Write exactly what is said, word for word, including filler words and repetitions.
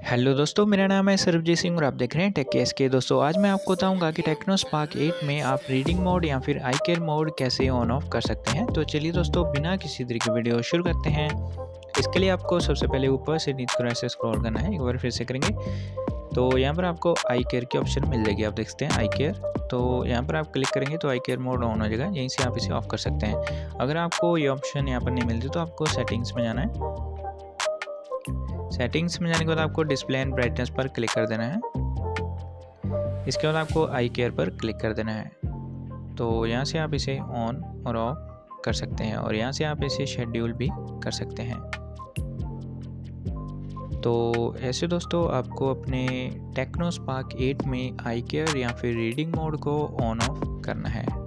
Hello दोस्तों, मेरा नाम है सरबजीत सिंह और आप देख रहे हैं टेक केस के। दोस्तों आज मैं आपको बताऊंगा कि टेक्नो स्पार्क एट में आप रीडिंग मोड या फिर आई केयर मोड कैसे ऑन ऑफ कर सकते हैं। तो चलिए दोस्तों, बिना किसी तरह की वीडियो शुरू करते हैं। इसके लिए आपको सबसे पहले ऊपर से नीचे तरह से स्क्रॉल करना है। एक बार फिर से करेंगे तो यहाँ पर आपको आई केयर की ऑप्शन मिल जाएगी। आप देखते हैं आई केयर, तो यहाँ पर आप क्लिक करेंगे तो आई केयर मोड ऑन हो जाएगा। यहीं से आप इसे ऑफ कर सकते हैं। अगर आपको ये ऑप्शन यहाँ पर नहीं मिलती तो आपको सेटिंग्स में जाना है। सेटिंग्स में जाने के बाद आपको डिस्प्ले एंड ब्राइटनेस पर क्लिक कर देना है। इसके बाद आपको आई केयर पर क्लिक कर देना है। तो यहाँ से आप इसे ऑन और ऑफ कर सकते हैं और यहाँ से आप इसे शेड्यूल भी कर सकते हैं। तो ऐसे दोस्तों आपको अपने टेक्नो स्पार्क एट में आई केयर या फिर रीडिंग मोड को ऑन ऑफ करना है।